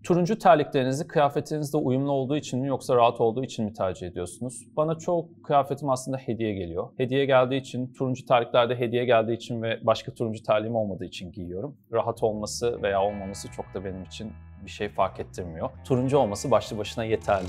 Turuncu terliklerinizi kıyafetinizle uyumlu olduğu için mi yoksa rahat olduğu için mi tercih ediyorsunuz? Bana çok kıyafetim aslında hediye geliyor. Hediye geldiği için, turuncu terlikler de hediye geldiği için ve başka turuncu terliğim olmadığı için giyiyorum. Rahat olması veya olmaması çok da benim için bir şey fark ettirmiyor. Turuncu olması başlı başına yeterli.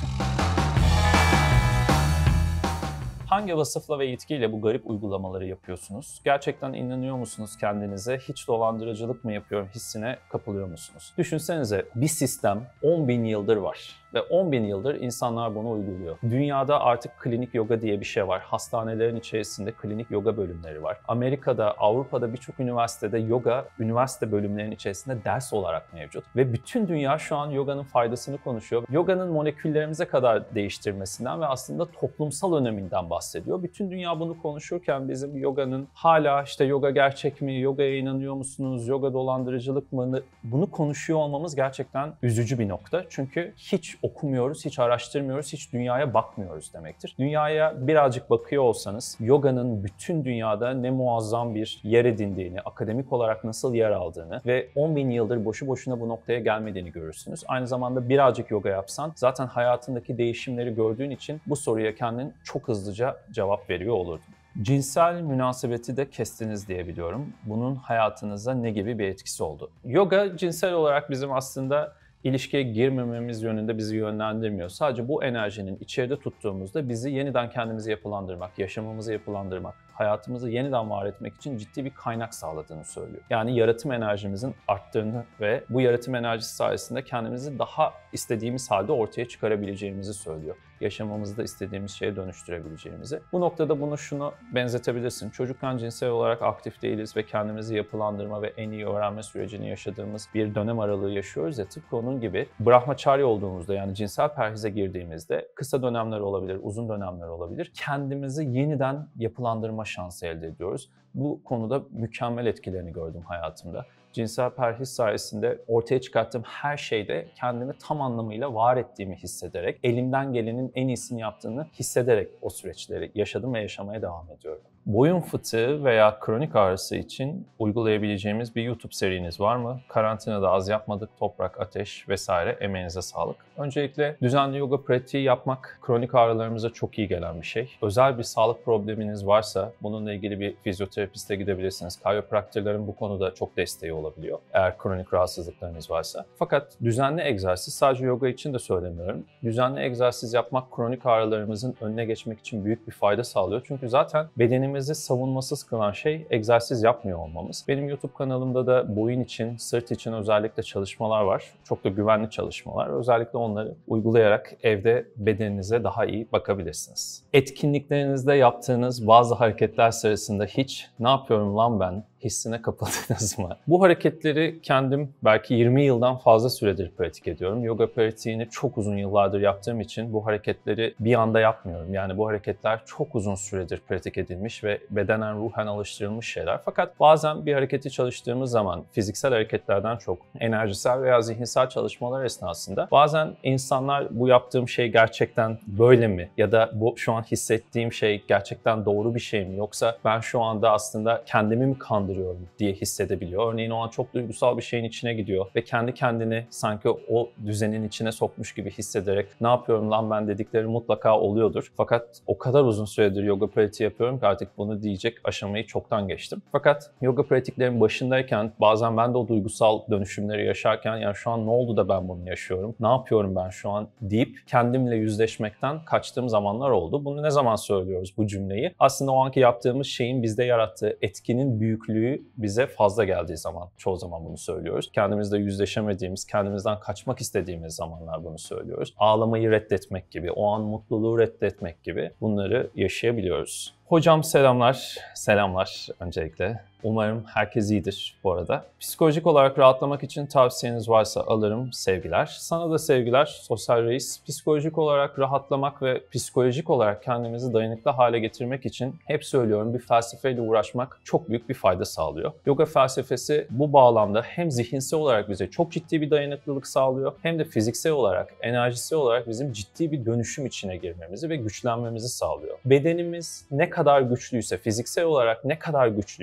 Hangi vasıfla ve yetkiyle bu garip uygulamaları yapıyorsunuz? Gerçekten inanıyor musunuz kendinize? Hiç dolandırıcılık mı yapıyorum hissine kapılıyor musunuz? Düşünsenize bir sistem 10.000 yıldır var. Ve 10.000 yıldır insanlar bunu uyguluyor. Dünyada artık klinik yoga diye bir şey var. Hastanelerin içerisinde klinik yoga bölümleri var. Amerika'da, Avrupa'da birçok üniversitede yoga, üniversite bölümlerinin içerisinde ders olarak mevcut. Ve bütün dünya şu an yoganın faydasını konuşuyor. Yoganın moleküllerimize kadar değiştirmesinden ve aslında toplumsal öneminden bahsediyor. Bütün dünya bunu konuşurken bizim yoganın hala işte yoga gerçek mi, yogaya inanıyor musunuz, yoga dolandırıcılık mı, bunu konuşuyor olmamız gerçekten üzücü bir nokta. Çünkü hiç okumuyoruz, hiç araştırmıyoruz, hiç dünyaya bakmıyoruz demektir. Dünyaya birazcık bakıyor olsanız, yoganın bütün dünyada ne muazzam bir yer edindiğini, akademik olarak nasıl yer aldığını ve 10.000 yıldır boşu boşuna bu noktaya gelmediğini görürsünüz. Aynı zamanda birazcık yoga yapsan, zaten hayatındaki değişimleri gördüğün için bu soruya kendin çok hızlıca cevap veriyor olurdun. Cinsel münasebeti de kestiniz diye biliyorum. Bunun hayatınıza ne gibi bir etkisi oldu? Yoga cinsel olarak bizim aslında İlişkiye girmememiz yönünde bizi yönlendirmiyor. Sadece bu enerjinin içeride tuttuğumuzda bizi yeniden kendimizi yapılandırmak, yaşamımızı yapılandırmak, hayatımızı yeniden var etmek için ciddi bir kaynak sağladığını söylüyor. Yani yaratım enerjimizin arttığını ve bu yaratım enerjisi sayesinde kendimizi daha istediğimiz halde ortaya çıkarabileceğimizi söylüyor. Yaşamamızda istediğimiz şeye dönüştürebileceğimizi. Bu noktada bunu şunu benzetebilirsin. Çocukken cinsel olarak aktif değiliz ve kendimizi yapılandırma ve en iyi öğrenme sürecini yaşadığımız bir dönem aralığı yaşıyoruz ya, tıpkı onun gibi brahmachari olduğumuzda, yani cinsel perhize girdiğimizde kısa dönemler olabilir, uzun dönemler olabilir. Kendimizi yeniden yapılandırma şansı elde ediyoruz. Bu konuda mükemmel etkilerini gördüm hayatımda. Cinsel perhiz sayesinde ortaya çıkarttığım her şeyde kendimi tam anlamıyla var ettiğimi hissederek, elimden gelenin en iyisini yaptığını hissederek o süreçleri yaşadım ve yaşamaya devam ediyorum. Boyun fıtığı veya kronik ağrısı için uygulayabileceğimiz bir YouTube seriniz var mı? Karantinada az yapmadık, toprak, ateş vesaire, emeğinize sağlık. Öncelikle düzenli yoga pratiği yapmak kronik ağrılarımıza çok iyi gelen bir şey. Özel bir sağlık probleminiz varsa bununla ilgili bir fizyoterapiste gidebilirsiniz. Kayropraktörlerin bu konuda çok desteği olabiliyor eğer kronik rahatsızlıklarınız varsa. Fakat düzenli egzersiz, sadece yoga için de söylemiyorum. Düzenli egzersiz yapmak kronik ağrılarımızın önüne geçmek için büyük bir fayda sağlıyor. Çünkü zaten bedenimizi savunmasız kılan şey egzersiz yapmıyor olmamız. Benim YouTube kanalımda da boyun için, sırt için özellikle çalışmalar var. Çok da güvenli çalışmalar. Özellikle onları uygulayarak evde bedeninize daha iyi bakabilirsiniz. Etkinliklerinizde yaptığınız bazı hareketler sırasında hiç "ne yapıyorum lan ben" hissine kapıldınız mı? Bu hareketleri kendim belki 20 yıldan fazla süredir pratik ediyorum. Yoga pratiğini çok uzun yıllardır yaptığım için bu hareketleri bir anda yapmıyorum. Yani bu hareketler çok uzun süredir pratik edilmiş ve bedenen, ruhen alıştırılmış şeyler. Fakat bazen bir hareketi çalıştığımız zaman fiziksel hareketlerden çok enerjisel veya zihinsel çalışmalar esnasında bazen insanlar bu yaptığım şey gerçekten böyle mi? Ya da bu şu an hissettiğim şey gerçekten doğru bir şey mi? Yoksa ben şu anda aslında kendimi mi kandırıyorum diye hissedebiliyor. Örneğin o an çok duygusal bir şeyin içine gidiyor ve kendi kendini sanki o düzenin içine sokmuş gibi hissederek "ne yapıyorum lan ben" dedikleri mutlaka oluyordur. Fakat o kadar uzun süredir yoga pratiği yapıyorum ki artık bunu diyecek aşamayı çoktan geçtim. Fakat yoga pratiklerin başındayken bazen ben de o duygusal dönüşümleri yaşarken "ya şu an ne oldu da ben bunu yaşıyorum? Ne yapıyorum ben şu an?" deyip kendimle yüzleşmekten kaçtığım zamanlar oldu. Bunu ne zaman söylüyoruz bu cümleyi? Aslında o anki yaptığımız şeyin bizde yarattığı etkinin büyüklüğü bize fazla geldiği zaman çoğu zaman bunu söylüyoruz. Kendimizle yüzleşemediğimiz, kendimizden kaçmak istediğimiz zamanlar bunu söylüyoruz. Ağlamayı reddetmek gibi, o an mutluluğu reddetmek gibi bunları yaşayabiliyoruz. Hocam selamlar, selamlar öncelikle. Umarım herkes iyidir bu arada. Psikolojik olarak rahatlamak için tavsiyeniz varsa alırım, sevgiler. Sana da sevgiler Sosyal Reis. Psikolojik olarak rahatlamak ve psikolojik olarak kendimizi dayanıklı hale getirmek için hep söylüyorum, bir felsefeyle uğraşmak çok büyük bir fayda sağlıyor. Yoga felsefesi bu bağlamda hem zihinsel olarak bize çok ciddi bir dayanıklılık sağlıyor, hem de fiziksel olarak, enerjisel olarak bizim ciddi bir dönüşüm içine girmemizi ve güçlenmemizi sağlıyor. Bedenimiz ne kadar güçlüyse, fiziksel olarak ne kadar güçlüysek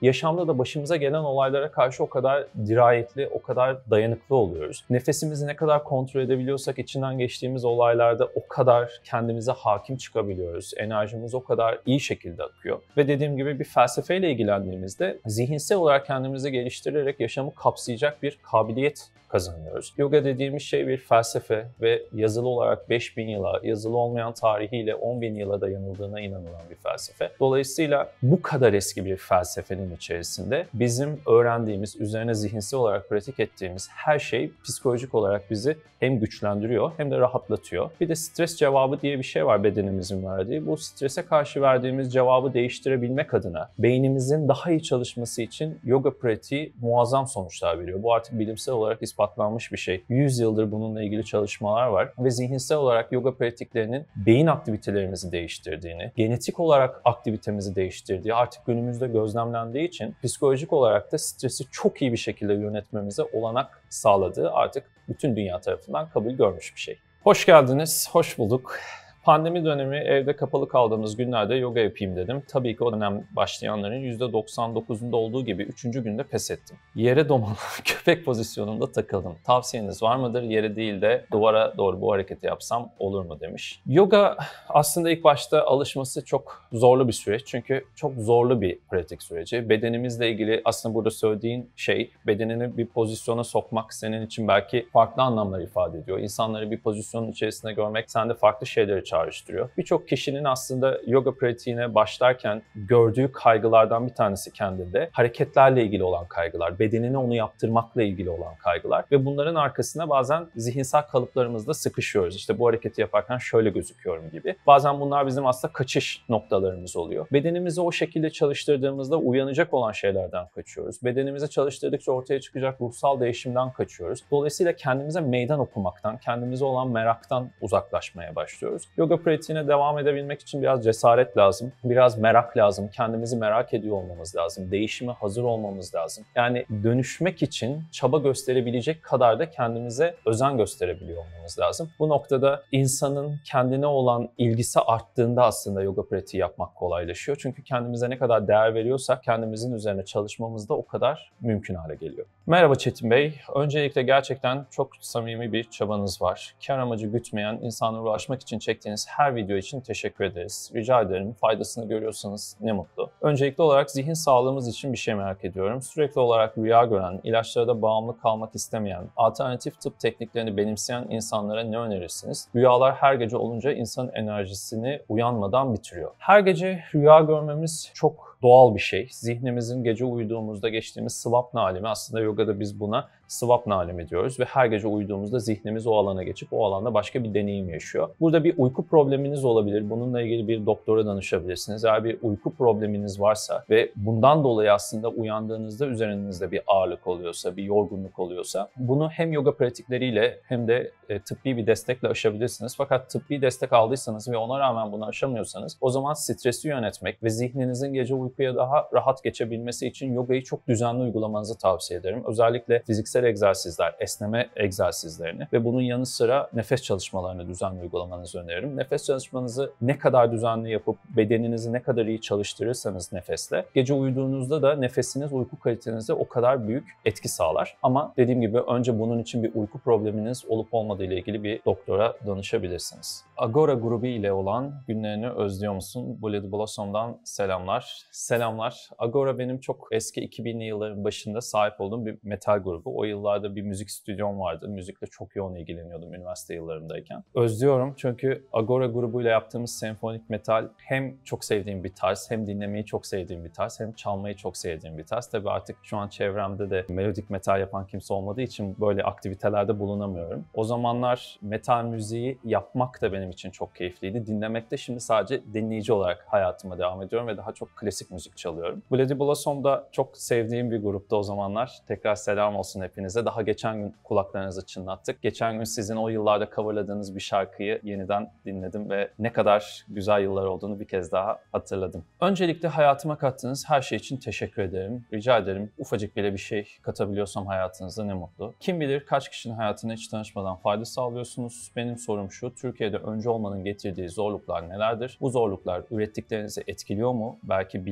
yaşamda da başımıza gelen olaylara karşı o kadar dirayetli, o kadar dayanıklı oluyoruz. Nefesimizi ne kadar kontrol edebiliyorsak içinden geçtiğimiz olaylarda o kadar kendimize hakim çıkabiliyoruz. Enerjimiz o kadar iyi şekilde akıyor. Ve dediğim gibi bir felsefeyle ilgilendiğimizde zihinsel olarak kendimizi geliştirerek yaşamı kapsayacak bir kabiliyet kazanıyoruz. Yoga dediğimiz şey bir felsefe ve yazılı olarak 5000 yıla, yazılı olmayan tarihiyle 10.000 yıla dayanıldığına inanılan bir felsefe. Dolayısıyla bu kadar eski bir felsefenin içerisinde bizim öğrendiğimiz, üzerine zihinsel olarak pratik ettiğimiz her şey psikolojik olarak bizi hem güçlendiriyor hem de rahatlatıyor. Bir de stres cevabı diye bir şey var bedenimizin verdiği. Bu strese karşı verdiğimiz cevabı değiştirebilmek adına beynimizin daha iyi çalışması için yoga pratiği muazzam sonuçlar veriyor. Bu artık bilimsel olarak ispatlanmış bir şey. 100 yıldır bununla ilgili çalışmalar var ve zihinsel olarak yoga pratiklerinin beyin aktivitelerimizi değiştirdiğini, genetik olarak aktivitemizi değiştirdiği artık günümüzde gözlemlendiği için psikolojik olarak da stresi çok iyi bir şekilde yönetmemize olanak sağladığı artık bütün dünya tarafından kabul görmüş bir şey. Hoş geldiniz, hoş bulduk. Pandemi dönemi evde kapalı kaldığımız günlerde yoga yapayım dedim. Tabii ki o dönem başlayanların %99'unda olduğu gibi 3. günde pes ettim. Yere domalan köpek pozisyonunda takıldım. Tavsiyeniz var mıdır? Yere değil de duvara doğru bu hareketi yapsam olur mu demiş. Yoga aslında ilk başta alışması çok zorlu bir süreç. Çünkü çok zorlu bir pratik süreci. Bedenimizle ilgili aslında burada söylediğin şey bedenini bir pozisyona sokmak senin için belki farklı anlamlar ifade ediyor. İnsanları bir pozisyonun içerisinde görmek sende farklı şeyleri çağrıştırıyor. Birçok kişinin aslında yoga pratiğine başlarken gördüğü kaygılardan bir tanesi kendinde hareketlerle ilgili olan kaygılar, bedenine onu yaptırmakla ilgili olan kaygılar ve bunların arkasına bazen zihinsel kalıplarımızda sıkışıyoruz. İşte bu hareketi yaparken şöyle gözüküyorum gibi. Bazen bunlar bizim aslında kaçış noktalarımız oluyor. Bedenimizi o şekilde çalıştırdığımızda uyanacak olan şeylerden kaçıyoruz. Bedenimizi çalıştırdıkça ortaya çıkacak ruhsal değişimden kaçıyoruz. Dolayısıyla kendimize meydan okumaktan, kendimize olan meraktan uzaklaşmaya başlıyoruz. Yoga pratiğine devam edebilmek için biraz cesaret lazım, biraz merak lazım, kendimizi merak ediyor olmamız lazım, değişime hazır olmamız lazım. Yani dönüşmek için çaba gösterebilecek kadar da kendimize özen gösterebiliyor olmamız lazım. Bu noktada insanın kendine olan ilgisi arttığında aslında yoga pratiği yapmak kolaylaşıyor. Çünkü kendimize ne kadar değer veriyorsak kendimizin üzerine çalışmamız da o kadar mümkün hale geliyor. Merhaba Çetin Bey. Öncelikle gerçekten çok samimi bir çabanız var. Kar amacı gütmeyen, insanlara ulaşmak için çektiğiniz her video için teşekkür ederiz. Rica ederim. Faydasını görüyorsanız ne mutlu. Öncelikli olarak zihin sağlığımız için bir şey merak ediyorum. Sürekli olarak rüya gören, ilaçlara da bağımlı kalmak istemeyen, alternatif tıp tekniklerini benimseyen insanlara ne önerirsiniz? Rüyalar her gece olunca insanın enerjisini uyanmadan bitiriyor. Her gece rüya görmemiz çok doğal bir şey. Zihnimizin gece uyuduğumuzda geçtiğimiz swapna alemi, aslında yogada biz buna swapna alemi diyoruz ve her gece uyuduğumuzda zihnimiz o alana geçip o alanda başka bir deneyim yaşıyor. Burada bir uyku probleminiz olabilir. Bununla ilgili bir doktora danışabilirsiniz. Eğer bir uyku probleminiz varsa ve bundan dolayı aslında uyandığınızda üzerinizde bir ağırlık oluyorsa, bir yorgunluk oluyorsa bunu hem yoga pratikleriyle hem de tıbbi bir destekle aşabilirsiniz. Fakat tıbbi destek aldıysanız ve ona rağmen bunu aşamıyorsanız o zaman stresi yönetmek ve zihninizin gece uykuya daha rahat geçebilmesi için yogayı çok düzenli uygulamanızı tavsiye ederim. Özellikle fiziksel egzersizler, esneme egzersizlerini ve bunun yanı sıra nefes çalışmalarını düzenli uygulamanızı öneririm. Nefes çalışmanızı ne kadar düzenli yapıp bedeninizi ne kadar iyi çalıştırırsanız nefesle, gece uyuduğunuzda da nefesiniz uyku kalitenize o kadar büyük etki sağlar. Ama dediğim gibi önce bunun için bir uyku probleminiz olup olmadığı ile ilgili bir doktora danışabilirsiniz. Agora grubu ile olan günlerini özlüyor musun? Bloody Blossom'dan selamlar. Selamlar. Agora benim çok eski 2000'li yılların başında sahip olduğum bir metal grubu. O yıllarda bir müzik stüdyom vardı. Müzikle çok yoğun ilgileniyordum üniversite yıllarımdayken. Özlüyorum çünkü Agora grubuyla yaptığımız senfonik metal hem çok sevdiğim bir tarz, hem dinlemeyi çok sevdiğim bir tarz, hem çalmayı çok sevdiğim bir tarz. Tabii artık şu an çevremde de melodik metal yapan kimse olmadığı için böyle aktivitelerde bulunamıyorum. O zamanlar metal müziği yapmak da benim için çok keyifliydi. Dinlemek de şimdi sadece dinleyici olarak hayatıma devam ediyorum ve daha çok klasik müzik çalıyorum. Bloody Blossom da çok sevdiğim bir grupta o zamanlar. Tekrar selam olsun hepinize. Daha geçen gün kulaklarınızı çınlattık. Geçen gün sizin o yıllarda coverladığınız bir şarkıyı yeniden dinledim ve ne kadar güzel yıllar olduğunu bir kez daha hatırladım. Öncelikle hayatıma kattığınız her şey için teşekkür ederim. Rica ederim. Ufacık bile bir şey katabiliyorsam hayatınızda ne mutlu. Kim bilir kaç kişinin hayatına hiç tanışmadan fayda sağlıyorsunuz. Benim sorum şu, Türkiye'de öncü olmanın getirdiği zorluklar nelerdir? Bu zorluklar ürettiklerinizi etkiliyor mu? Belki bilgi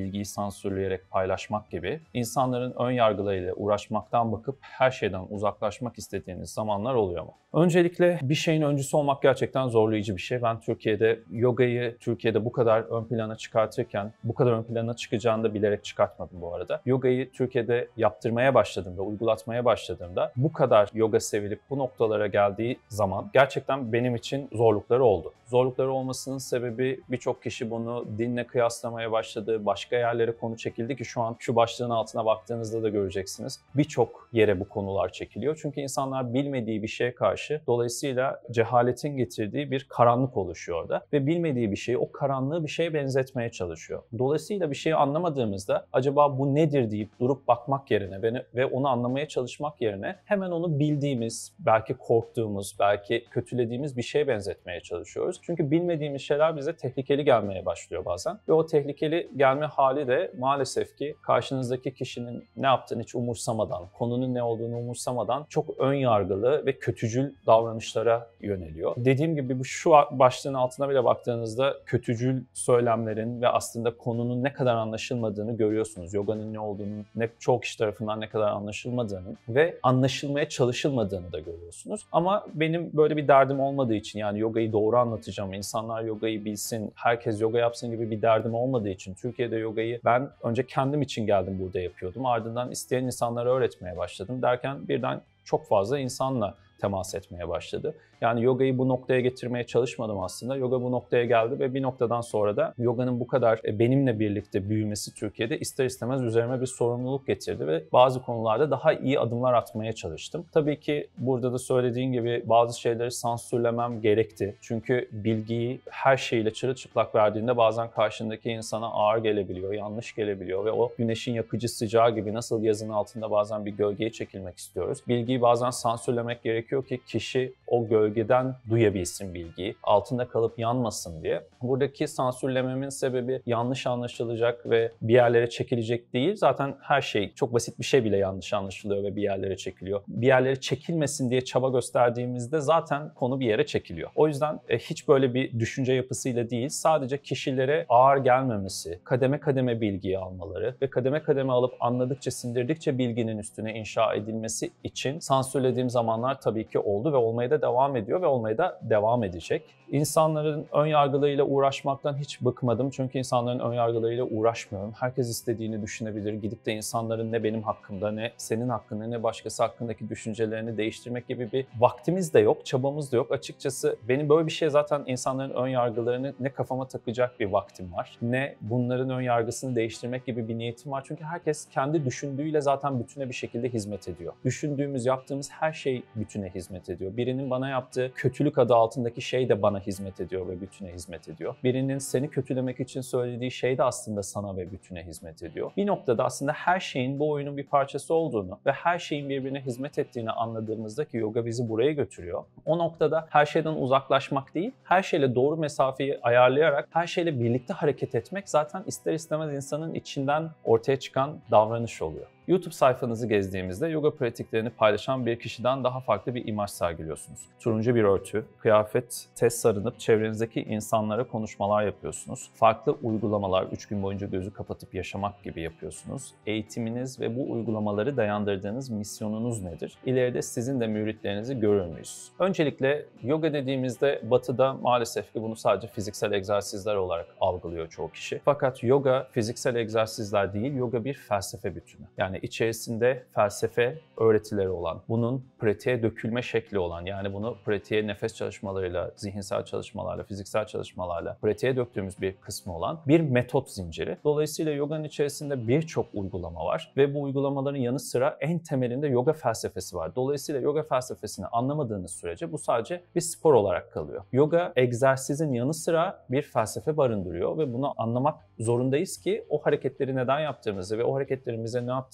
bilgiyi sansürleyerek paylaşmak gibi insanların ön yargılarıyla uğraşmaktan bakıp her şeyden uzaklaşmak istediğiniz zamanlar oluyor mu? Öncelikle bir şeyin öncüsü olmak gerçekten zorlayıcı bir şey. Ben yogayı Türkiye'de bu kadar ön plana çıkartırken, bu kadar ön plana çıkacağını da bilerek çıkartmadım bu arada. Yogayı Türkiye'de yaptırmaya başladığımda, uygulatmaya başladığımda bu kadar yoga sevilip bu noktalara geldiği zaman gerçekten benim için zorlukları oldu. Zorlukları olmasının sebebi birçok kişi bunu dinle kıyaslamaya başladı. Başka yerlere konu çekildi ki şu an şu başlığın altına baktığınızda da göreceksiniz. Birçok yere bu konular çekiliyor. Çünkü insanlar bilmediği bir şeye karşı dolayısıyla cehaletin getirdiği bir karanlık oluşuyor orada. Ve bilmediği bir şeyi, o karanlığı bir şeye benzetmeye çalışıyor. Dolayısıyla bir şeyi anlamadığımızda acaba bu nedir deyip durup bakmak yerine ve onu anlamaya çalışmak yerine hemen onu bildiğimiz, belki korktuğumuz, belki kötülediğimiz bir şeye benzetmeye çalışıyoruz. Çünkü bilmediğimiz şeyler bize tehlikeli gelmeye başlıyor bazen. Ve o tehlikeli gelme hali de maalesef ki karşınızdaki kişinin ne yaptığını hiç umursamadan, konunun ne olduğunu umursamadan çok ön yargılı ve kötücül davranışlara yöneliyor. Dediğim gibi şu başlığın altına bile baktığınızda kötücül söylemlerin ve aslında konunun ne kadar anlaşılmadığını görüyorsunuz. Yoganın ne olduğunu, çoğu kişi tarafından ne kadar anlaşılmadığını ve anlaşılmaya çalışılmadığını da görüyorsunuz. Ama benim böyle bir derdim olmadığı için, yani yogayı doğru anlatacağım, insanlar yogayı bilsin, herkes yoga yapsın gibi bir derdim olmadığı için Türkiye'de yogayı ben önce kendim için geldim burada yapıyordum. Ardından isteyen insanlara öğretmeye başladım derken birden çok fazla insanla temas etmeye başladı. Yani yogayı bu noktaya getirmeye çalışmadım aslında. Yoga bu noktaya geldi ve bir noktadan sonra da yoganın bu kadar benimle birlikte büyümesi Türkiye'de ister istemez üzerime bir sorumluluk getirdi ve bazı konularda daha iyi adımlar atmaya çalıştım. Tabii ki burada da söylediğim gibi bazı şeyleri sansürlemem gerekti. Çünkü bilgiyi her şeyle çırılçıplak verdiğinde bazen karşındaki insana ağır gelebiliyor, yanlış gelebiliyor ve o güneşin yakıcı sıcağı gibi nasıl yazın altında bazen bir gölgeye çekilmek istiyoruz. Bilgiyi bazen sansürlemek gerekiyor ki kişi o gölgeden duyabilsin bilgiyi, altında kalıp yanmasın diye. Buradaki sansürlememin sebebi yanlış anlaşılacak ve bir yerlere çekilecek değil. Zaten her şey, çok basit bir şey bile yanlış anlaşılıyor ve bir yerlere çekiliyor. Bir yerlere çekilmesin diye çaba gösterdiğimizde zaten konu bir yere çekiliyor. O yüzden hiç böyle bir düşünce yapısıyla değil, sadece kişilere ağır gelmemesi, kademe kademe bilgiyi almaları ve kademe kademe alıp anladıkça, sindirdikçe bilginin üstüne inşa edilmesi için sansürlediğim zamanlar tabii ki oldu ve olmaya da devam ediyor ve olmaya da devam edecek. İnsanların ön yargılarıyla uğraşmaktan hiç bıkmadım. Çünkü insanların ön yargılarıyla uğraşmıyorum. Herkes istediğini düşünebilir. Gidip de insanların ne benim hakkımda, ne senin hakkında, ne başkası hakkındaki düşüncelerini değiştirmek gibi bir vaktimiz de yok, çabamız da yok. Açıkçası benim böyle bir şey, zaten insanların ön yargılarını ne kafama takacak bir vaktim var, ne bunların ön yargısını değiştirmek gibi bir niyetim var. Çünkü herkes kendi düşündüğüyle zaten bütüne bir şekilde hizmet ediyor. Düşündüğümüz, yaptığımız her şey bütüne hizmet ediyor. Birinin bana yaptığı kötülük adı altındaki şey de bana hizmet ediyor ve bütüne hizmet ediyor. Birinin seni kötülemek için söylediği şey de aslında sana ve bütüne hizmet ediyor. Bir noktada aslında her şeyin bu oyunun bir parçası olduğunu ve her şeyin birbirine hizmet ettiğini anladığımızda ki yoga bizi buraya götürüyor. O noktada her şeyden uzaklaşmak değil, her şeyle doğru mesafeyi ayarlayarak her şeyle birlikte hareket etmek zaten ister istemez insanın içinden ortaya çıkan davranış oluyor. YouTube sayfanızı gezdiğimizde yoga pratiklerini paylaşan bir kişiden daha farklı bir imaj sergiliyorsunuz. Turuncu bir örtü, kıyafete sarınıp çevrenizdeki insanlara konuşmalar yapıyorsunuz. Farklı uygulamalar, 3 gün boyunca gözü kapatıp yaşamak gibi yapıyorsunuz. Eğitiminiz ve bu uygulamaları dayandırdığınız misyonunuz nedir? İleride sizin de müritlerinizi görür müyüz? Öncelikle yoga dediğimizde Batı'da maalesef ki bunu sadece fiziksel egzersizler olarak algılıyor çoğu kişi. Fakat yoga fiziksel egzersizler değil, yoga bir felsefe bütünü. Yani içerisinde felsefe öğretileri olan, bunun pratiğe dökülme şekli olan, yani bunu pratiğe nefes çalışmalarıyla, zihinsel çalışmalarla, fiziksel çalışmalarla pratiğe döktüğümüz bir kısmı olan bir metot zinciri. Dolayısıyla yoganın içerisinde birçok uygulama var ve bu uygulamaların yanı sıra en temelinde yoga felsefesi var. Dolayısıyla yoga felsefesini anlamadığınız sürece bu sadece bir spor olarak kalıyor. Yoga egzersizin yanı sıra bir felsefe barındırıyor ve bunu anlamak zorundayız ki o hareketleri neden yaptığımızı ve o hareketlerimize ne yaptığımızı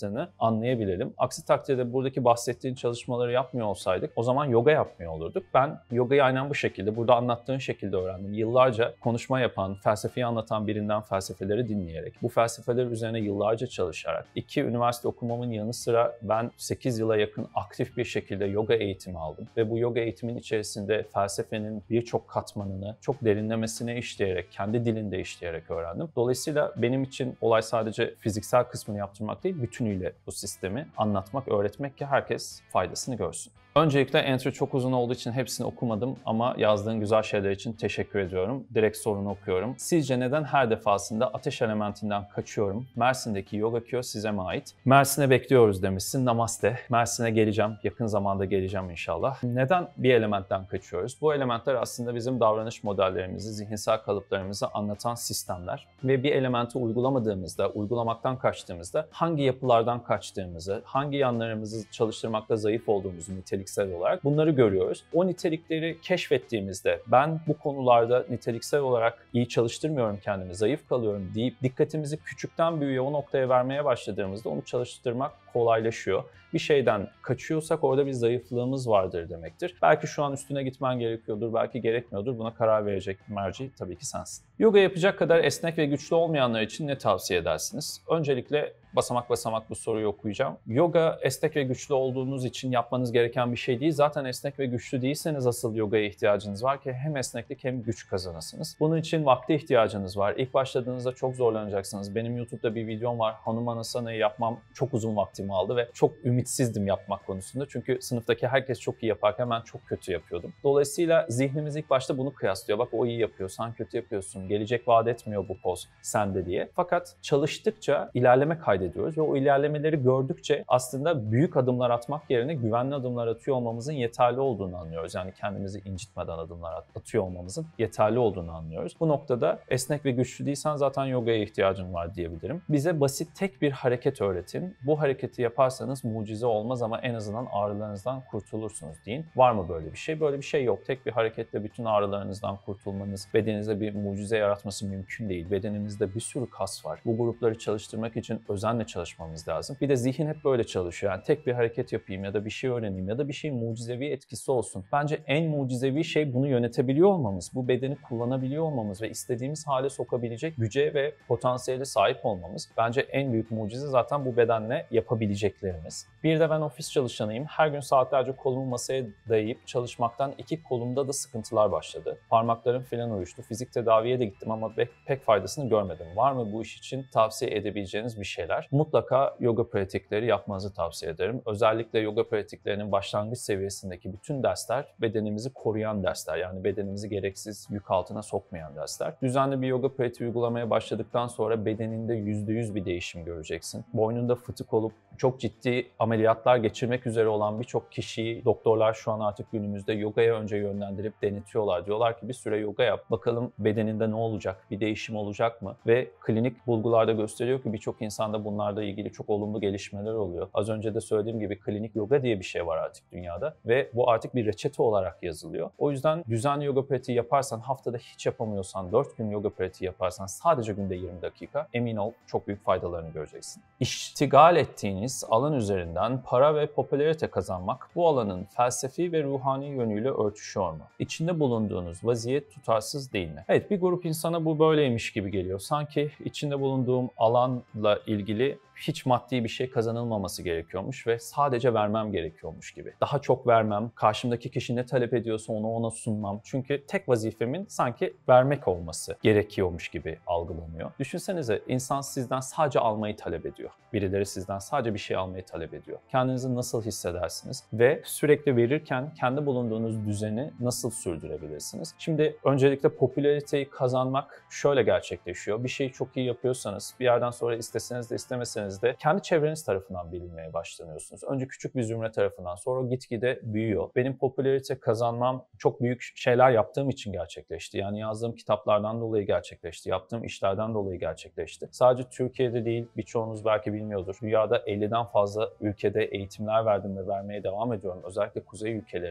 çalıştığını anlayabilelim. Aksi takdirde buradaki bahsettiğin çalışmaları yapmıyor olsaydık o zaman yoga yapmıyor olurduk. Ben yogayı aynen bu şekilde, burada anlattığın şekilde öğrendim. Yıllarca konuşma yapan, felsefeyi anlatan birinden felsefeleri dinleyerek, bu felsefeler üzerine yıllarca çalışarak, 2 üniversite okumamın yanı sıra ben 8 yıla yakın aktif bir şekilde yoga eğitimi aldım. Ve bu yoga eğitimin içerisinde felsefenin birçok katmanını çok derinlemesine işleyerek, kendi dilinde işleyerek öğrendim. Dolayısıyla benim için olay sadece fiziksel kısmını yaptırmak değil, bütünüyle bu sistemi anlatmak, öğretmek ki herkes faydasını görsün. Öncelikle entry çok uzun olduğu için hepsini okumadım ama yazdığın güzel şeyler için teşekkür ediyorum. Direkt sorunu okuyorum. Sizce neden her defasında ateş elementinden kaçıyorum? Mersin'deki Yoga Kyo size mi ait? Mersin'e bekliyoruz demişsin. Namaste. Mersin'e geleceğim. Yakın zamanda geleceğim inşallah. Neden bir elementten kaçıyoruz? Bu elementler aslında bizim davranış modellerimizi, zihinsel kalıplarımızı anlatan sistemler. Ve bir elementi uygulamadığımızda, uygulamaktan kaçtığımızda hangi yapılardan kaçtığımızı, hangi yanlarımızı çalıştırmakta zayıf olduğumuzu niteliksel olarak bunları görüyoruz. O nitelikleri keşfettiğimizde ben bu konularda niteliksel olarak iyi çalıştırmıyorum kendimi, zayıf kalıyorum deyip dikkatimizi küçükten büyüğe o noktaya vermeye başladığımızda onu çalıştırmak kolaylaşıyor. Bir şeyden kaçıyorsak orada bir zayıflığımız vardır demektir. Belki şu an üstüne gitmen gerekiyordur, belki gerekmiyordur. Buna karar verecek merci tabii ki sensin. Yoga yapacak kadar esnek ve güçlü olmayanlar için ne tavsiye edersiniz? Öncelikle basamak basamak bu soruyu okuyacağım. Yoga esnek ve güçlü olduğunuz için yapmanız gereken bir şey değil. Zaten esnek ve güçlü değilseniz asıl yogaya ihtiyacınız var ki hem esneklik hem güç kazanasınız. Bunun için vakte ihtiyacınız var. İlk başladığınızda çok zorlanacaksınız. Benim YouTube'da bir videom var. Hanumanasana'yı yapmam çok uzun vaktimi aldı ve çok ümitsizdim yapmak konusunda. Çünkü sınıftaki herkes çok iyi yaparken ben çok kötü yapıyordum. Dolayısıyla zihnimiz ilk başta bunu kıyaslıyor. Bak o iyi yapıyor, sen kötü yapıyorsun. Gelecek vaat etmiyor bu poz sende diye. Fakat çalıştıkça ilerleme kaydediyoruz ve o ilerlemeleri gördükçe aslında büyük adımlar atmak yerine güvenli adımlar atıyor olmamızın yeterli olduğunu anlıyoruz. Yani kendimizi incitmeden adımlar atıyor olmamızın yeterli olduğunu anlıyoruz. Bu noktada esnek ve güçlü değilsen zaten yogaya ihtiyacın var diyebilirim. Bize basit tek bir hareket öğretin. Bu hareketi yaparsanız mucize olmaz ama en azından ağrılarınızdan kurtulursunuz deyin. Var mı böyle bir şey? Böyle bir şey yok. Tek bir hareketle bütün ağrılarınızdan kurtulmanız, bedeninizde bir mucize yaratması mümkün değil. Bedeninizde bir sürü kas var. Bu grupları çalıştırmak için özenle çalışmamız lazım. Bir de zihin hep böyle çalışıyor. Yani tek bir hareket yapayım ya da bir şey öğreneyim ya da bir şeyin mucizevi etkisi olsun. Bence en mucizevi şey bunu yönetebiliyor olmamız, bu bedeni kullanabiliyor olmamız ve istediğimiz hale sokabilecek güce ve potansiyele sahip olmamız. Bence en büyük mucize zaten bu bedenle yapabileceklerimiz. Bir de ben ofis çalışanıyım. Her gün saatlerce kolumu masaya dayayıp çalışmaktan iki kolumda da sıkıntılar başladı. Parmaklarım falan uyuştu. Fizik tedaviye de gittim ama pek faydasını görmedim. Var mı bu iş için tavsiye edebileceğiniz bir şeyler? Mutlaka yoga pratikleri yapmanızı tavsiye ederim. Özellikle yoga pratiklerinin başlangıç seviyesindeki bütün dersler bedenimizi koruyan dersler. Yani bedenimizi gereksiz yük altına sokmayan dersler. Düzenli bir yoga pratiği uygulamaya başladıktan sonra bedeninde %100 bir değişim göreceksin. Boynunda fıtık olup çok ciddi ameliyatlar geçirmek üzere olan birçok kişiyi doktorlar şu an artık günümüzde yogaya önce yönlendirip denetiyorlar. Diyorlar ki bir süre yoga yap. Bakalım bedeninde ne olacak? Bir değişim olacak mı? Ve klinik bulgularda gösteriyor ki birçok insanda bunlarla ilgili çok olumlu gelişmeler oluyor. Az önce de söylediğim gibi klinik yoga diye bir şey var artık dünyada ve bu artık bir reçete olarak yazılıyor. O yüzden düzenli yoga pratiği yaparsan, haftada hiç yapamıyorsan 4 gün yoga pratiği yaparsan sadece günde 20 dakika emin ol çok büyük faydalarını göreceksin. İştigal ettiğiniz alan üzerinden para ve popülarite kazanmak bu alanın felsefi ve ruhani yönüyle örtüşüyor mu? İçinde bulunduğunuz vaziyet tutarsız değil mi? Evet, bir grup insana bu böyleymiş gibi geliyor. Sanki içinde bulunduğum alanla ilgili hiç maddi bir şey kazanılmaması gerekiyormuş ve sadece vermem gerekiyormuş gibi. Daha çok vermem, karşımdaki kişi ne talep ediyorsa onu ona sunmam. Çünkü tek vazifemin sanki vermek olması gerekiyormuş gibi algılanıyor. Düşünsenize insan sizden sadece almayı talep ediyor. Birileri sizden sadece bir şey almayı talep ediyor. Kendinizi nasıl hissedersiniz? Ve sürekli verirken kendi bulunduğunuz düzeni nasıl sürdürebilirsiniz? Şimdi öncelikle popülariteyi kazanmak şöyle gerçekleşiyor. Bir şeyi çok iyi yapıyorsanız bir yerden sonra isteseniz de istemeseniz de kendi çevreniz tarafından bilinmeye başlanıyorsunuz. Önce küçük bir zümre tarafından, sonra gitgide büyüyor. Benim popülarite kazanmam çok büyük şeyler yaptığım için gerçekleşti. Yani yazdığım kitaplardan dolayı gerçekleşti. Yaptığım işlerden dolayı gerçekleşti. Sadece Türkiye'de değil, birçoğunuz belki bilmiyordur. Dünyada 50'den fazla ülkede eğitimler verdim ve vermeye devam ediyorum. Özellikle kuzey ülkelerinde.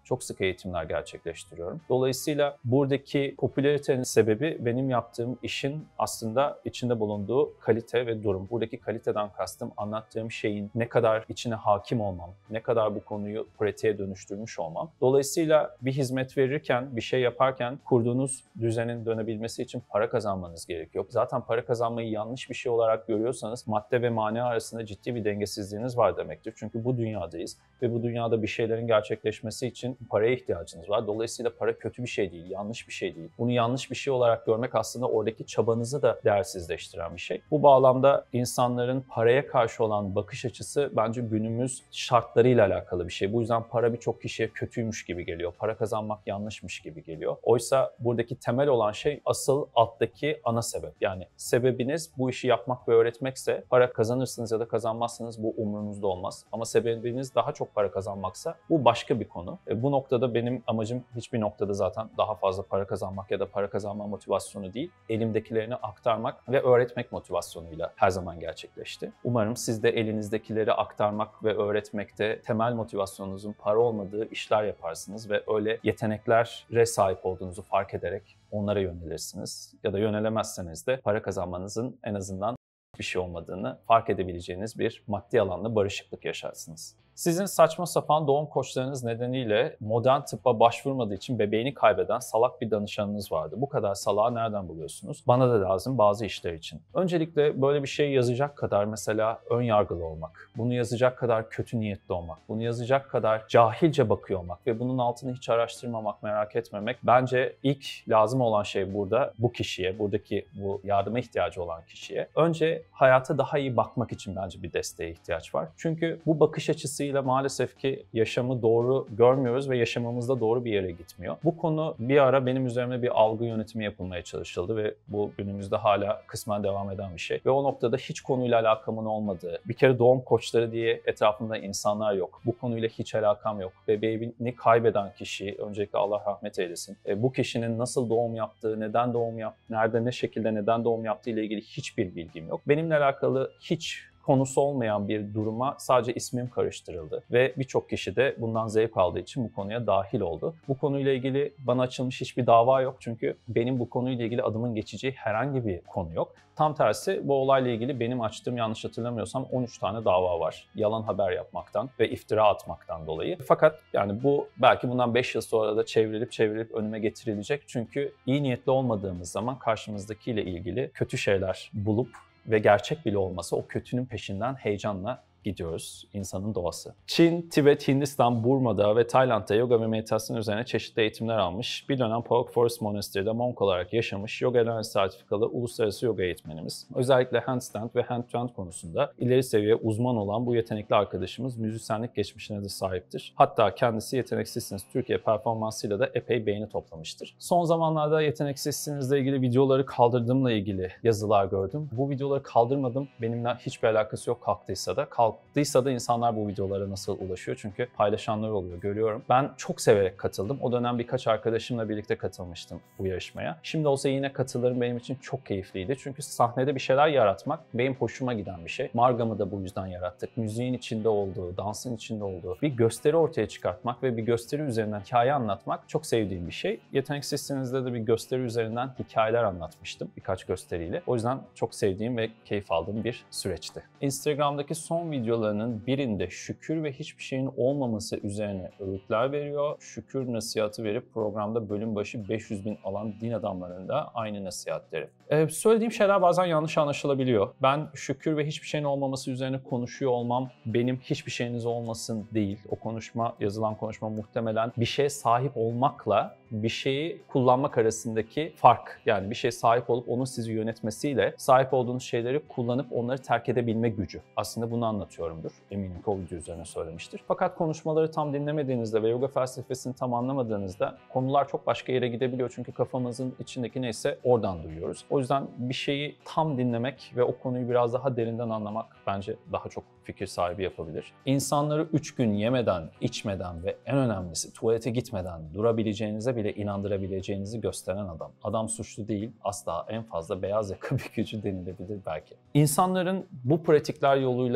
çok sık eğitimler gerçekleştiriyorum. Dolayısıyla buradaki popülaritenin sebebi benim yaptığım işin aslında içinde bulunduğu kalite ve durum. Buradaki kaliteden kastım anlattığım şeyin ne kadar içine hakim olmam, ne kadar bu konuyu pratiğe dönüştürmüş olmam. Dolayısıyla bir hizmet verirken, bir şey yaparken kurduğunuz düzenin dönebilmesi için para kazanmanız gerekiyor. Zaten para kazanmayı yanlış bir şey olarak görüyorsanız madde ve mana arasında ciddi bir dengesizliğiniz var demektir. Çünkü bu dünyadayız ve bu dünyada bir şeylerin gerçekleşmesi için paraya ihtiyacınız var. Dolayısıyla para kötü bir şey değil, yanlış bir şey değil. Bunu yanlış bir şey olarak görmek aslında oradaki çabanızı da değersizleştiren bir şey. Bu bağlamda insanların paraya karşı olan bakış açısı bence günümüz şartlarıyla alakalı bir şey. Bu yüzden para birçok kişiye kötüymüş gibi geliyor. Para kazanmak yanlışmış gibi geliyor. Oysa buradaki temel olan şey asıl alttaki ana sebep. Yani sebebiniz bu işi yapmak ve öğretmekse para kazanırsınız ya da kazanmazsınız bu umrunuzda olmaz. Ama sebebiniz daha çok para kazanmaksa bu başka bir konu. Bu noktada benim amacım hiçbir noktada zaten daha fazla para kazanmak ya da para kazanma motivasyonu değil, elimdekilerini aktarmak ve öğretmek motivasyonuyla her zaman gerçekleşti. Umarım siz de elinizdekileri aktarmak ve öğretmekte temel motivasyonunuzun para olmadığı işler yaparsınız ve öyle yeteneklere sahip olduğunuzu fark ederek onlara yönelirsiniz. Ya da yönelemezseniz de para kazanmanızın en azından bir şey olmadığını fark edebileceğiniz bir maddi alanda barışıklık yaşarsınız. Sizin saçma sapan doğum koçlarınız nedeniyle modern tıbba başvurmadığı için bebeğini kaybeden salak bir danışanınız vardı. Bu kadar salağı nereden buluyorsunuz? Bana da lazım bazı işler için. Öncelikle böyle bir şey yazacak kadar mesela ön yargılı olmak, bunu yazacak kadar kötü niyetli olmak, bunu yazacak kadar cahilce bakıyor olmak ve bunun altını hiç araştırmamak, merak etmemek bence ilk lazım olan şey burada bu kişiye, buradaki bu yardıma ihtiyacı olan kişiye. Önce hayata daha iyi bakmak için bence bir desteğe ihtiyaç var. Çünkü bu bakış açısıyla maalesef ki yaşamı doğru görmüyoruz ve yaşamımızda doğru bir yere gitmiyor. Bu konu bir ara benim üzerime bir algı yönetimi yapılmaya çalışıldı ve bu günümüzde hala kısmen devam eden bir şey. Ve o noktada hiç konuyla alakamın olmadığı, bir kere doğum koçları diye etrafımda insanlar yok. Bu konuyla hiç alakam yok. Bebeğini kaybeden kişi, öncelikle Allah rahmet eylesin. Bu kişinin nasıl doğum yaptığı, neden doğum yaptığı, nerede ne şekilde neden doğum yaptığı ile ilgili hiçbir bilgim yok. Benimle alakalı hiç konusu olmayan bir duruma sadece ismim karıştırıldı ve birçok kişi de bundan zevk aldığı için bu konuya dahil oldu. Bu konuyla ilgili bana açılmış hiçbir dava yok çünkü benim bu konuyla ilgili adımın geçeceği herhangi bir konu yok. Tam tersi bu olayla ilgili benim açtığım yanlış hatırlamıyorsam 13 tane dava var. Yalan haber yapmaktan ve iftira atmaktan dolayı. Fakat yani bu belki bundan 5 yıl sonra da çevrilip önüme getirilecek. Çünkü iyi niyetli olmadığımız zaman karşımızdakiyle ilgili kötü şeyler bulup ve gerçek bile olmasa o kötünün peşinden heyecanla gidiyoruz. İnsanın doğası. Çin, Tibet, Hindistan, Burma'da ve Tayland'da yoga ve meditasyon üzerine çeşitli eğitimler almış. Bir dönem Pauk Forest Monastery'de monk olarak yaşamış yoga öğrenci sertifikalı uluslararası yoga eğitmenimiz. Özellikle handstand ve handstand konusunda ileri seviye uzman olan bu yetenekli arkadaşımız müzisyenlik geçmişine de sahiptir. Hatta kendisi Yeteneksizsiniz Türkiye performansıyla da epey beğeni toplamıştır. Son zamanlarda Yeteneksizsinizle ilgili videoları kaldırdığımla ilgili yazılar gördüm. Bu videoları kaldırmadım. Benimle hiçbir alakası yok, kalktıysa da. Kalktıysa da insanlar bu videolara nasıl ulaşıyor? Çünkü paylaşanlar oluyor, görüyorum. Ben çok severek katıldım. O dönem birkaç arkadaşımla birlikte katılmıştım bu yarışmaya. Şimdi olsa yine katılırım, benim için çok keyifliydi. Çünkü sahnede bir şeyler yaratmak benim hoşuma giden bir şey. Margamı da bu yüzden yarattık. Müziğin içinde olduğu, dansın içinde olduğu bir gösteri ortaya çıkartmak ve bir gösteri üzerinden hikaye anlatmak çok sevdiğim bir şey. Yeteneksizsiniz'de de bir gösteri üzerinden hikayeler anlatmıştım birkaç gösteriyle. O yüzden çok sevdiğim ve keyif aldığım bir süreçti. Instagram'daki son videolarının birinde şükür ve hiçbir şeyin olmaması üzerine öğütler veriyor. Şükür nasihatı verip programda bölüm başı 500.000 alan din adamlarının da aynı nasihatleri. Söylediğim şeyler bazen yanlış anlaşılabiliyor. Ben şükür ve hiçbir şeyin olmaması üzerine konuşuyor olmam benim hiçbir şeyiniz olmasın değil. O konuşma, yazılan konuşma muhtemelen bir şeye sahip olmakla bir şeyi kullanmak arasındaki fark. Yani bir şeye sahip olup onun sizi yönetmesiyle sahip olduğunuz şeyleri kullanıp onları terk edebilme gücü. Aslında bunu anlatıyorumdur. Eminim ki o video üzerine söylemiştir. Fakat konuşmaları tam dinlemediğinizde ve yoga felsefesini tam anlamadığınızda konular çok başka yere gidebiliyor. Çünkü kafamızın içindeki neyse oradan duyuyoruz. O yüzden bir şeyi tam dinlemek ve o konuyu biraz daha derinden anlamak bence daha çok fikir sahibi yapabilir. İnsanları 3 gün yemeden, içmeden ve en önemlisi tuvalete gitmeden durabileceğinize bile inandırabileceğinizi gösteren adam. Adam suçlu değil, asla, en fazla beyaz yaka bir gücü denilebilir belki. İnsanların bu pratikler yoluyla yapabileceği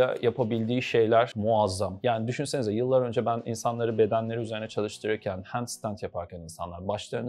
yapabildiği şeyler muazzam. Yani düşünsenize, yıllar önce ben insanları bedenleri üzerine çalıştırırken, handstand yaparken insanlar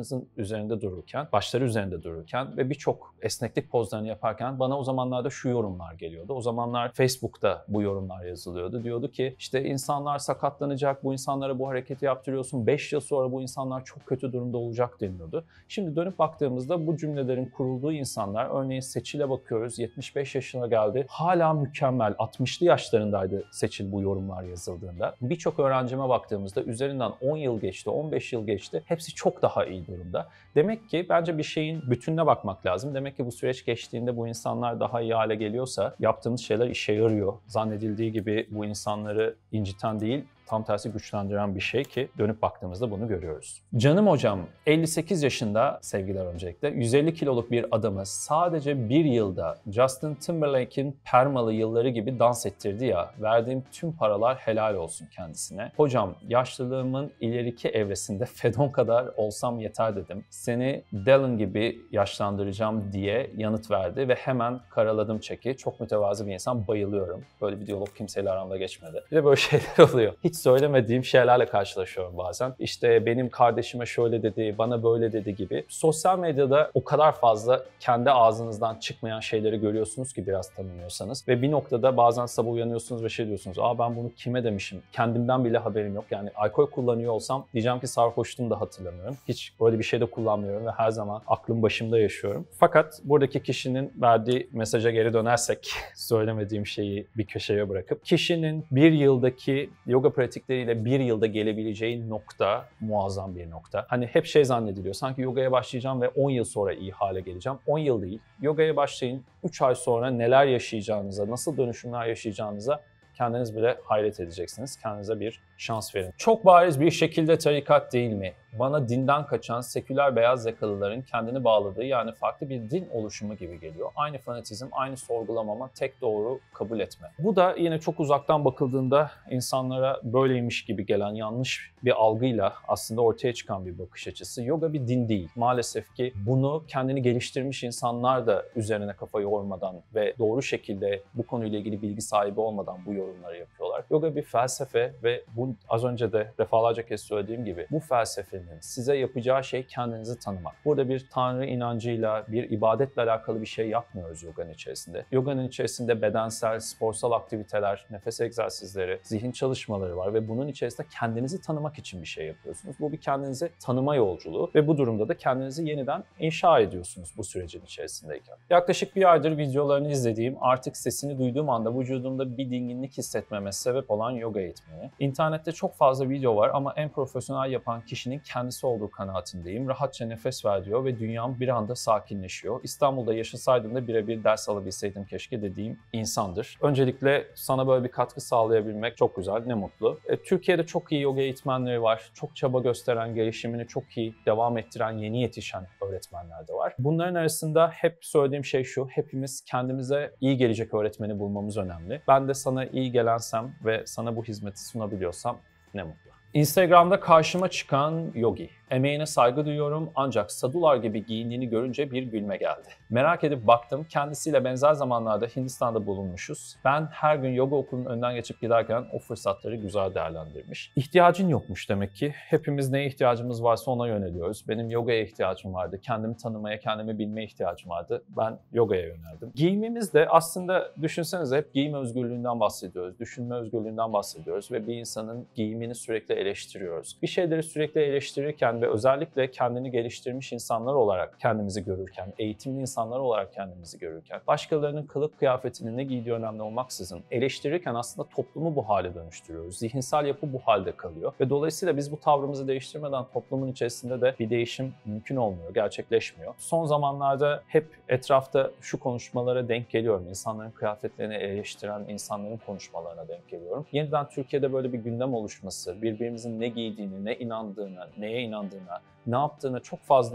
başları üzerinde dururken ve birçok esneklik pozlarını yaparken bana o zamanlarda şu yorumlar geliyordu. O zamanlar Facebook'ta bu yorumlar yazılıyordu. Diyordu ki işte insanlar sakatlanacak, bu insanlara bu hareketi yaptırıyorsun, 5 yıl sonra bu insanlar çok kötü durumda olacak deniyordu. Şimdi dönüp baktığımızda bu cümlelerin kurulduğu insanlar, örneğin Seçil'e bakıyoruz, 75 yaşına geldi, hala mükemmel, 60'lı yaşlarındaydı Seçil bu yorumlar yazıldığında. Birçok öğrencime baktığımızda üzerinden 10 yıl geçti, 15 yıl geçti, hepsi çok daha iyi durumda. Demek ki bence bir şeyin bütününe bakmak lazım. Demek ki bu süreç geçtiğinde bu insanlar daha iyi hale geliyorsa yaptığımız şeyler işe yarıyor. Zannedildiği gibi bu insanları inciten değil, tam tersi güçlendiren bir şey ki dönüp baktığımızda bunu görüyoruz. Canım hocam 58 yaşında, sevgiler öncelikle, 150 kiloluk bir adamı sadece bir yılda Justin Timberlake'in Permalı yılları gibi dans ettirdi ya, verdiğim tüm paralar helal olsun kendisine. Hocam yaşlılığımın ileriki evresinde Fedon kadar olsam yeter dedim. Seni Dylan gibi yaşlandıracağım diye yanıt verdi ve hemen karaladım çeki. Çok mütevazı bir insan, bayılıyorum. Böyle bir diyalog kimseyle aramda geçmedi. Bir de böyle şeyler oluyor. Hiç söylemediğim şeylerle karşılaşıyorum bazen. İşte benim kardeşime şöyle dedi, bana böyle dedi gibi. Sosyal medyada o kadar fazla kendi ağzınızdan çıkmayan şeyleri görüyorsunuz ki biraz tanımıyorsanız. Ve bir noktada bazen sabah uyanıyorsunuz ve şey diyorsunuz. Ben bunu kime demişim? Kendimden bile haberim yok. Yani alkol kullanıyor olsam diyeceğim ki sarhoştum da hatırlamıyorum. Hiç böyle bir şey de kullanmıyorum ve her zaman aklım başımda yaşıyorum. Fakat buradaki kişinin verdiği mesaja geri dönersek, söylemediğim şeyi bir köşeye bırakıp, kişinin bir yıldaki yoga pratikleriyle bir yılda gelebileceği nokta muazzam bir nokta. Hani hep şey zannediliyor, sanki yogaya başlayacağım ve 10 yıl sonra iyi hale geleceğim. 10 yıl değil. Yogaya başlayın, 3 ay sonra neler yaşayacağınıza, nasıl dönüşümler yaşayacağınıza kendiniz bile hayret edeceksiniz. Kendinize bir şans verin. Çok bariz bir şekilde tarikat değil mi? Bana dinden kaçan seküler beyaz yakalıların kendini bağladığı, yani farklı bir din oluşumu gibi geliyor. Aynı fanatizm, aynı sorgulamama, tek doğru kabul etme. Bu da yine çok uzaktan bakıldığında insanlara böyleymiş gibi gelen yanlış bir algıyla aslında ortaya çıkan bir bakış açısı. Yoga bir din değil. Maalesef ki bunu kendini geliştirmiş insanlar da üzerine kafa yormadan ve doğru şekilde bu konuyla ilgili bilgi sahibi olmadan bu yorumları yapıyorlar. Yoga bir felsefe ve bu az önce de defalarca kez söylediğim gibi bu felsefenin size yapacağı şey kendinizi tanımak. Burada bir tanrı inancıyla, bir ibadetle alakalı bir şey yapmıyoruz yoganın içerisinde. Yoganın içerisinde bedensel, sporsal aktiviteler, nefes egzersizleri, zihin çalışmaları var ve bunun içerisinde kendinizi tanımak için bir şey yapıyorsunuz. Bu bir kendinizi tanıma yolculuğu ve bu durumda da kendinizi yeniden inşa ediyorsunuz bu sürecin içerisindeyken. Yaklaşık bir aydır videolarını izlediğim, artık sesini duyduğum anda vücudumda bir dinginlik hissetmeme sebep olan yoga eğitmeni. İnternette çok fazla video var ama en profesyonel yapan kişinin kendisi olduğu kanaatindeyim. Rahatça nefes ver diyor ve dünyam bir anda sakinleşiyor. İstanbul'da yaşasaydım da birebir ders alabilseydim keşke dediğim insandır. Öncelikle sana böyle bir katkı sağlayabilmek çok güzel, ne mutlu. Türkiye'de çok iyi yoga eğitmenleri var. Çok çaba gösteren, gelişimini çok iyi devam ettiren, yeni yetişen öğretmenler de var. Bunların arasında hep söylediğim şey şu: hepimiz kendimize iyi gelecek öğretmeni bulmamız önemli. Ben de sana iyi gelensem ve sana bu hizmeti sunabiliyorsam ne mutlu. Instagram'da karşıma çıkan yogi. Emeğine saygı duyuyorum ancak sadular gibi giyindiğini görünce bir gülme geldi. Merak edip baktım, kendisiyle benzer zamanlarda Hindistan'da bulunmuşuz. Ben her gün yoga okulunun önünden geçip giderken o fırsatları güzel değerlendirmiş. İhtiyacın yokmuş demek ki. Hepimiz neye ihtiyacımız varsa ona yöneliyoruz. Benim yogaya ihtiyacım vardı. Kendimi tanımaya, kendimi bilmeye ihtiyacım vardı. Ben yogaya yöneldim. Giyimimiz de aslında, düşünsenize, hep giyim özgürlüğünden bahsediyoruz. Düşünme özgürlüğünden bahsediyoruz ve bir insanın giyimini sürekli eleştiriyoruz. Bir şeyleri sürekli eleştirirken ve özellikle kendini geliştirmiş insanlar olarak kendimizi görürken, eğitimli insanlar olarak kendimizi görürken, başkalarının kılık kıyafetinin ne giydiği önemli olmaksızın eleştirirken aslında toplumu bu hale dönüştürüyoruz. Zihinsel yapı bu halde kalıyor ve dolayısıyla biz bu tavrımızı değiştirmeden toplumun içerisinde de bir değişim mümkün olmuyor, gerçekleşmiyor. Son zamanlarda hep etrafta şu konuşmalara denk geliyorum. İnsanların kıyafetlerini eleştiren insanların konuşmalarına denk geliyorum. Yeniden Türkiye'de böyle bir gündem oluşması, birbirimizin ne giydiğini, ne inandığını, neye inandığını, ne yaptığını çok fazla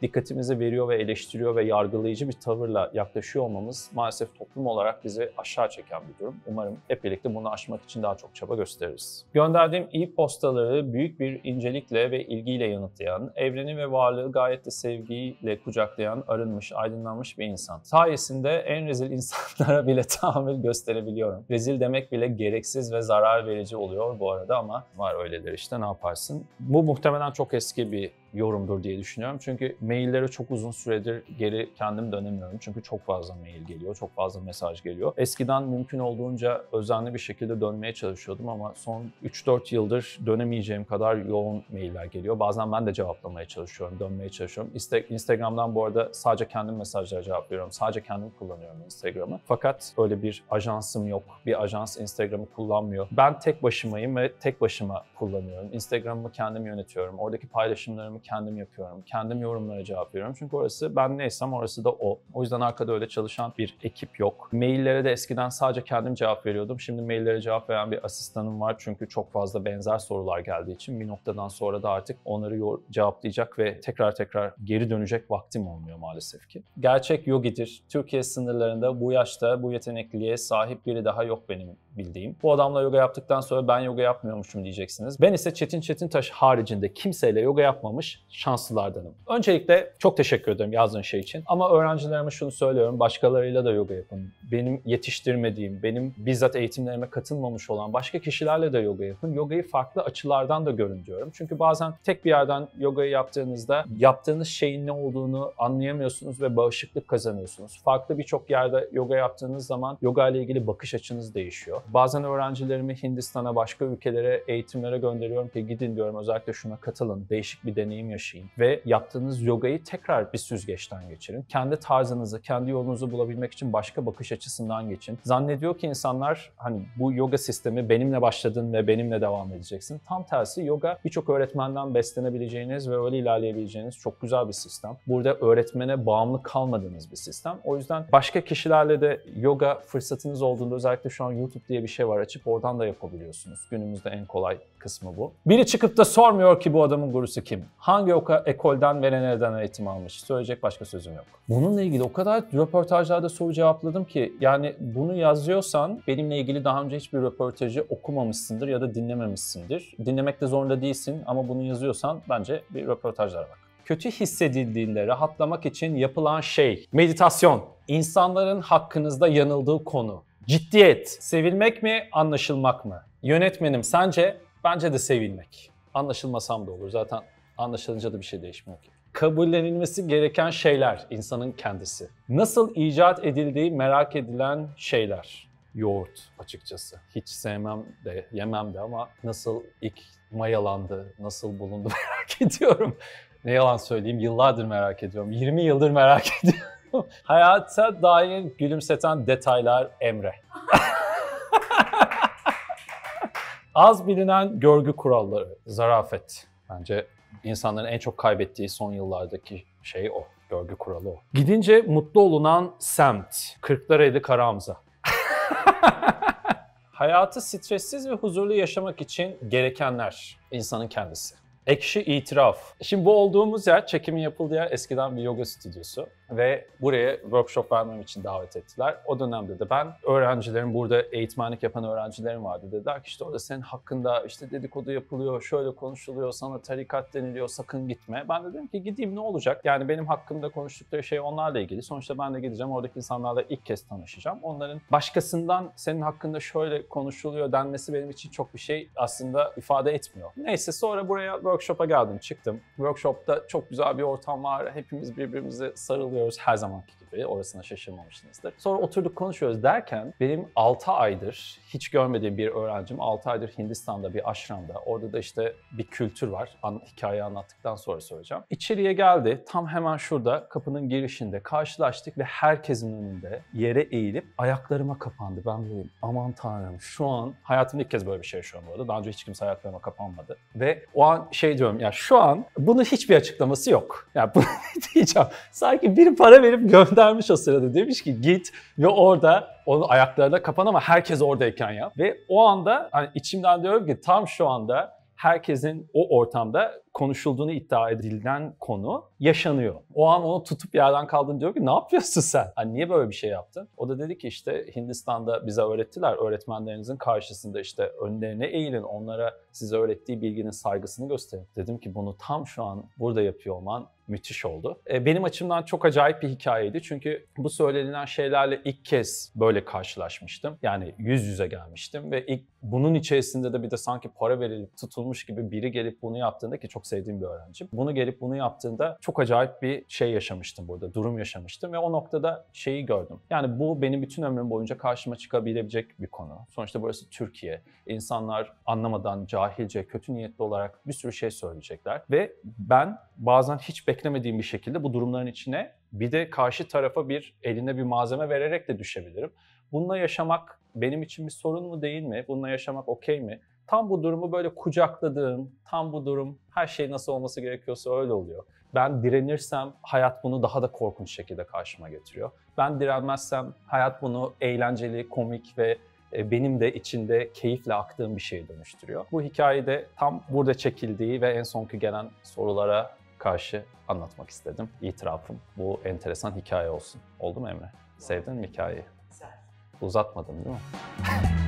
dikkatimizi veriyor ve eleştiriyor ve yargılayıcı bir tavırla yaklaşıyor olmamız maalesef toplum olarak bizi aşağı çeken bir durum. Umarım hep birlikte bunu aşmak için daha çok çaba gösteririz. Gönderdiğim e-postaları büyük bir incelikle ve ilgiyle yanıtlayan, evreni ve varlığı gayet de sevgiyle kucaklayan, arınmış, aydınlanmış bir insan. Sayesinde en rezil insanlara bile tahammül gösterebiliyorum. Rezil demek bile gereksiz ve zarar verici oluyor bu arada ama var öyleleri işte, ne yaparsın. Bu muhtemelen çok eski bir yorumdur diye düşünüyorum. Çünkü maillere çok uzun süredir geri kendim dönemiyorum. Çünkü çok fazla mail geliyor, çok fazla mesaj geliyor. Eskiden mümkün olduğunca özenli bir şekilde dönmeye çalışıyordum ama son 3-4 yıldır dönemeyeceğim kadar yoğun mailler geliyor. Bazen ben de cevaplamaya çalışıyorum, dönmeye çalışıyorum. Instagram'dan bu arada sadece kendim mesajlara cevap veriyorum. Sadece kendim kullanıyorum Instagram'ı. Fakat öyle bir ajansım yok. Bir ajans Instagram'ı kullanmıyor. Ben tek başımayım ve tek başıma kullanıyorum. Instagram'ımı kendim yönetiyorum. Oradaki paylaşımlarımı kendim yapıyorum. Kendim yorumlara cevap veriyorum. Çünkü orası ben neysem orası da o. O yüzden arkada öyle çalışan bir ekip yok. Maillere de eskiden sadece kendim cevap veriyordum. Şimdi maillere cevap veren bir asistanım var. Çünkü çok fazla benzer sorular geldiği için bir noktadan sonra da artık onları cevaplayacak ve tekrar geri dönecek vaktim olmuyor maalesef ki. Gerçek yogidir. Türkiye sınırlarında bu yaşta bu yetenekliliğe sahip biri daha yok benim bildiğim. Bu adamla yoga yaptıktan sonra ben yoga yapmıyormuşum diyeceksiniz. Ben ise Çetin Çetintaş haricinde kimseyle yoga yapmamış şanslılardanım. Öncelikle çok teşekkür ederim yazdığın şey için. Ama öğrencilerime şunu söylüyorum. Başkalarıyla da yoga yapın. Benim yetiştirmediğim, benim bizzat eğitimlerime katılmamış olan başka kişilerle de yoga yapın. Yogayı farklı açılardan da görün diyorum. Çünkü bazen tek bir yerden yogayı yaptığınızda yaptığınız şeyin ne olduğunu anlayamıyorsunuz ve bağışıklık kazanıyorsunuz. Farklı birçok yerde yoga yaptığınız zaman yoga ile ilgili bakış açınız değişiyor. Bazen öğrencilerimi Hindistan'a, başka ülkelere, eğitimlere gönderiyorum ki gidin diyorum, özellikle şuna katılın, değişik bir deneyim yaşayın ve yaptığınız yogayı tekrar bir süzgeçten geçirin. Kendi tarzınızı, kendi yolunuzu bulabilmek için başka bakış açısından geçin. Zannediyor ki insanlar hani bu yoga sistemi benimle başladın ve benimle devam edeceksin. Tam tersi, yoga birçok öğretmenden beslenebileceğiniz ve öyle ilerleyebileceğiniz çok güzel bir sistem. Burada öğretmene bağımlı kalmadığınız bir sistem. O yüzden başka kişilerle de yoga fırsatınız olduğunda, özellikle şu an YouTube diye bir şey var, açıp oradan da yapabiliyorsunuz. Günümüzde en kolay kısmı bu. Biri çıkıp da sormuyor ki bu adamın gurusu kim? Hangi ekolden ve nereden eğitim almış? Söyleyecek başka sözüm yok. Bununla ilgili o kadar röportajlarda soru cevapladım ki, yani bunu yazıyorsan benimle ilgili daha önce hiçbir röportajı okumamışsındır ya da dinlememişsindir. Dinlemek de zorunda değilsin ama bunu yazıyorsan bence bir röportajlara bak. Kötü hissedildiğinde rahatlamak için yapılan şey meditasyon. İnsanların hakkınızda yanıldığı konu. Ciddiyet. Sevilmek mi, anlaşılmak mı? Yönetmenim sence? Bence de sevilmek. Anlaşılmasam da olur. Zaten anlaşılınca da bir şey değişmiyor ki. Kabullenilmesi gereken şeyler, insanın kendisi. Nasıl icat edildiği merak edilen şeyler. Yoğurt açıkçası. Hiç sevmem de, yemem de ama nasıl ilk mayalandı, nasıl bulundu merak ediyorum. Ne yalan söyleyeyim, yıllardır merak ediyorum. 20 yıldır merak ediyorum. Hayata dair gülümseten detaylar Emre. Az bilinen görgü kuralları, zarafet. Bence insanların en çok kaybettiği son yıllardaki şey o. Görgü kuralı o. Gidince mutlu olunan semt. Kırklareli Karahamza. Hayatı stressiz ve huzurlu yaşamak için gerekenler. İnsanın kendisi. Ekşi itiraf. Şimdi bu olduğumuz yer, çekimin yapıldığı yer eskiden bir yoga stüdyosu ve buraya workshop vermem için davet ettiler. O dönemde de ben öğrencilerim, burada eğitmenlik yapan öğrencilerim vardı. Dediler ki işte orada senin hakkında işte dedikodu yapılıyor, şöyle konuşuluyor, sana tarikat deniliyor, sakın gitme. Ben de dedim ki gideyim, ne olacak? Yani benim hakkımda konuştukları şey onlarla ilgili. Sonuçta ben de gideceğim, oradaki insanlarla ilk kez tanışacağım. Onların başkasından senin hakkında şöyle konuşuluyor denmesi benim için çok bir şey aslında ifade etmiyor. Neyse, sonra buraya workshop'a geldim, çıktım. Workshop'ta çok güzel bir ortam var. Hepimiz birbirimize sarılıyoruz her zamanki gibi. Orasına şaşırmamışsınızdır. Sonra oturduk konuşuyoruz derken benim 6 aydır hiç görmediğim bir öğrencim 6 aydır Hindistan'da bir ashramda. Orada da işte bir kültür var. Hikayeyi anlattıktan sonra söyleyeceğim. İçeriye geldi. Tam hemen şurada kapının girişinde karşılaştık ve herkesin önünde yere eğilip ayaklarıma kapandı. Ben böyleyim. Aman tanrım, şu an hayatımda ilk kez böyle bir şey yaşıyorum bu arada. Daha önce hiç kimse ayaklarıma kapanmadı. Ve o an şey diyorum ya, şu an bunun hiçbir açıklaması yok. Ya bunu diyeceğim. Sanki biri para verip göndermiş o sırada. Demiş ki git ve orada onun ayaklarına kapan ama herkes oradayken yap. Ve o anda hani içimden diyorum ki tam şu anda herkesin o ortamda konuşulduğunu iddia edilen konu yaşanıyor. O an onu tutup yerden kaldırın diyor ki ne yapıyorsun sen? Hani niye böyle bir şey yaptın? O da dedi ki işte Hindistan'da bize öğrettiler. Öğretmenlerinizin karşısında işte önlerine eğilin. Onlara size öğrettiği bilginin saygısını gösterin. Dedim ki bunu tam şu an burada yapıyor olman müthiş oldu. Benim açımdan çok acayip bir hikayeydi. Çünkü bu söylenilen şeylerle ilk kez böyle karşılaşmıştım. Yani yüz yüze gelmiştim ve ilk bunun içerisinde de bir de sanki para verilip tutulmuş gibi biri gelip bunu yaptığında, ki çok sevdiğim bir öğrencim. Bunu gelip bunu yaptığında çok acayip bir şey yaşamıştım burada. Durum yaşamıştım ve o noktada şeyi gördüm. Yani bu benim bütün ömrüm boyunca karşıma çıkabilecek bir konu. Sonuçta burası Türkiye. İnsanlar anlamadan, cahilce, kötü niyetli olarak bir sürü şey söyleyecekler. Ve ben bazen hiç beklemediğim bir şekilde bu durumların içine bir de karşı tarafa bir eline bir malzeme vererek de düşebilirim. Bununla yaşamak benim için bir sorun mu değil mi? Bununla yaşamak okey mi? Tam bu durumu böyle kucakladığım, tam bu durum her şey nasıl olması gerekiyorsa öyle oluyor. Ben direnirsem hayat bunu daha da korkunç şekilde karşıma getiriyor. Ben direnmezsem hayat bunu eğlenceli, komik ve benim de içinde keyifle aktığım bir şeye dönüştürüyor. Bu hikayede tam burada çekildiği ve en sonki gelen sorulara karşı anlatmak istedim. İtirafım bu enteresan hikaye olsun. Oldu mu Emre? Sevdin mi hikayeyi? Güzel. Uzatmadım değil mi?